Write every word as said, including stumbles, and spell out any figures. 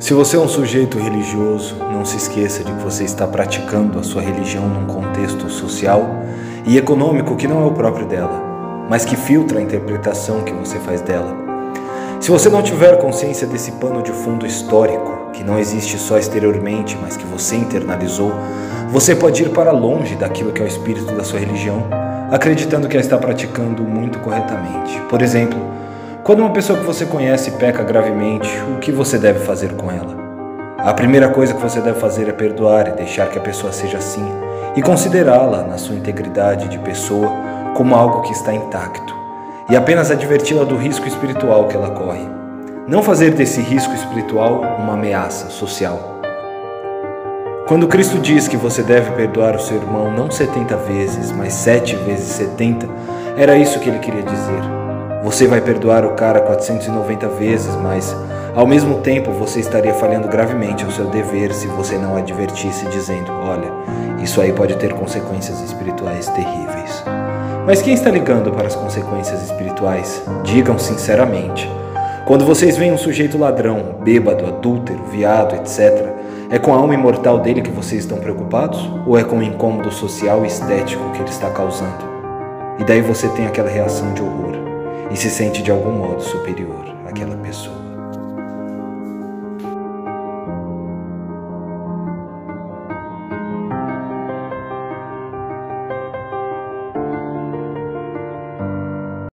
Se você é um sujeito religioso, não se esqueça de que você está praticando a sua religião num contexto social e econômico que não é o próprio dela, mas que filtra a interpretação que você faz dela. Se você não tiver consciência desse pano de fundo histórico, que não existe só exteriormente, mas que você internalizou, você pode ir para longe daquilo que é o espírito da sua religião, acreditando que a está praticando muito corretamente. Por exemplo, quando uma pessoa que você conhece peca gravemente, o que você deve fazer com ela? A primeira coisa que você deve fazer é perdoar e deixar que a pessoa seja assim, e considerá-la, na sua integridade de pessoa, como algo que está intacto, e apenas adverti-la do risco espiritual que ela corre. Não fazer desse risco espiritual uma ameaça social. Quando Cristo diz que você deve perdoar o seu irmão não setenta vezes, mas sete vezes setenta, era isso que ele queria dizer. Você vai perdoar o cara quatrocentas e noventa vezes, mas ao mesmo tempo você estaria falhando gravemente ao seu dever se você não advertisse dizendo: olha, isso aí pode ter consequências espirituais terríveis. Mas quem está ligando para as consequências espirituais? Digam sinceramente. Quando vocês veem um sujeito ladrão, bêbado, adúltero, viado, etcétera, é com a alma imortal dele que vocês estão preocupados? Ou é com o incômodo social e estético que ele está causando? E daí você tem aquela reação de horror e se sente de algum modo superior àquela pessoa.